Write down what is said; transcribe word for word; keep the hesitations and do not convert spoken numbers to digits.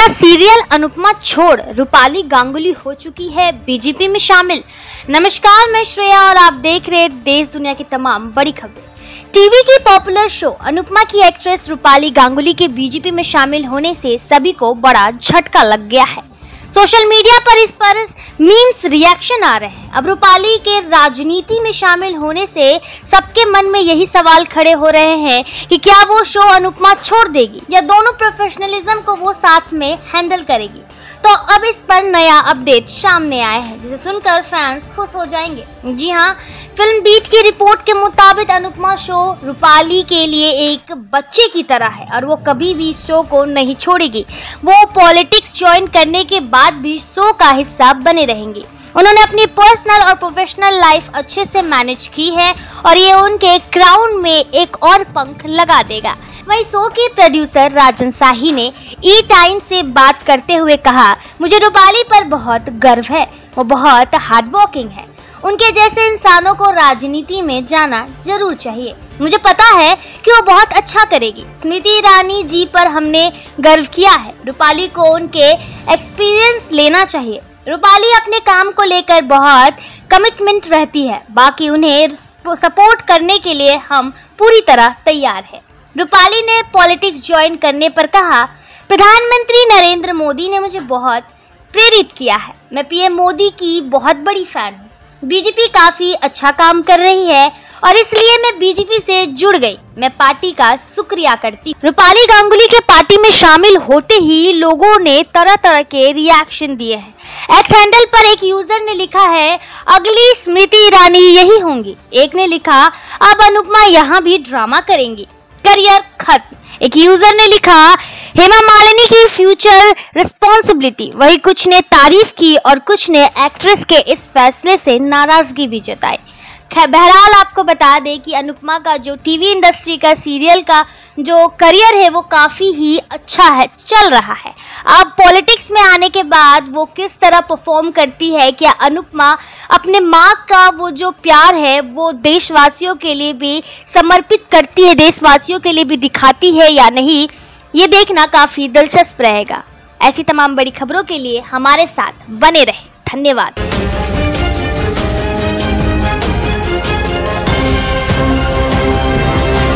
क्या सीरियल अनुपमा छोड़ रूपाली गांगुली हो चुकी है बीजेपी में शामिल? नमस्कार, मैं श्रेया और आप देख रहे देश दुनिया की तमाम बड़ी खबरें। टीवी की पॉपुलर शो अनुपमा की एक्ट्रेस रूपाली गांगुली के बीजेपी में शामिल होने से सभी को बड़ा झटका लग गया है। सोशल मीडिया पर इस पर मीम्स रिएक्शन आ रहे हैं। अब रूपाली के राजनीति में शामिल होने से सबके मन में यही सवाल खड़े हो रहे हैं कि क्या वो शो अनुपमा छोड़ देगी या दोनों प्रोफेशनलिज्म को वो साथ में हैंडल करेगी। तो अब इस पर नया अपडेट सामने आया है जिसे सुनकर फैंस खुश हो जाएंगे। जी हाँ, फिल्म बीट की रिपोर्ट के मुताबिक अनुपमा शो रूपाली के लिए एक बच्चे की तरह है और वो कभी भी शो को नहीं छोड़ेगी। वो पॉलिटिक्स ज्वाइन करने के बाद भी शो का हिस्सा बने रहेंगी। उन्होंने अपनी पर्सनल और प्रोफेशनल लाइफ अच्छे से मैनेज की है और ये उनके क्राउन में एक और पंख लगा देगा। वहीं शो के प्रोड्यूसर राजन शाही ने ई टाइम से बात करते हुए कहा, मुझे रूपाली पर बहुत गर्व है, वो बहुत हार्ड वर्किंग है। उनके जैसे इंसानों को राजनीति में जाना जरूर चाहिए। मुझे पता है कि वो बहुत अच्छा करेगी। स्मृति ईरानी जी पर हमने गर्व किया है। रूपाली को उनके एक्सपीरियंस लेना चाहिए। रूपाली अपने काम को लेकर बहुत कमिटमेंट रहती है, बाकी उन्हें सपोर्ट करने के लिए हम पूरी तरह तैयार हैं। रूपाली ने पॉलिटिक्स ज्वाइन करने पर कहा, प्रधानमंत्री नरेंद्र मोदी ने मुझे बहुत प्रेरित किया है। मैं पीएम मोदी की बहुत बड़ी फैन हूँ। बीजेपी काफी अच्छा काम कर रही है और इसलिए मैं बीजेपी से जुड़ गई। मैं पार्टी का शुक्रिया करती हूँ। रूपाली गांगुली के पार्टी में शामिल होते ही लोगों ने तरह तरह के रिएक्शन दिए हैं। एक्स हैंडल पर एक यूजर ने लिखा है, अगली स्मृति ईरानी यही होंगी। एक ने लिखा, अब अनुपमा यहाँ भी ड्रामा करेंगी, करियर खत्म। एक यूजर ने लिखा, हेमा मालिनी की फ्यूचर रिस्पॉन्सिबिलिटी। वही कुछ ने तारीफ की और कुछ ने एक्ट्रेस के इस फैसले से नाराजगी भी जताई। बहरहाल आपको बता दें कि अनुपमा का जो टीवी इंडस्ट्री का सीरियल का जो करियर है वो काफ़ी ही अच्छा है, चल रहा है। अब पॉलिटिक्स में आने के बाद वो किस तरह परफॉर्म करती है, क्या अनुपमा अपने माँ का वो जो प्यार है वो देशवासियों के लिए भी समर्पित करती है, देशवासियों के लिए भी दिखाती है या नहीं, ये देखना काफ़ी दिलचस्प रहेगा। ऐसी तमाम बड़ी खबरों के लिए हमारे साथ बने रहें। धन्यवाद।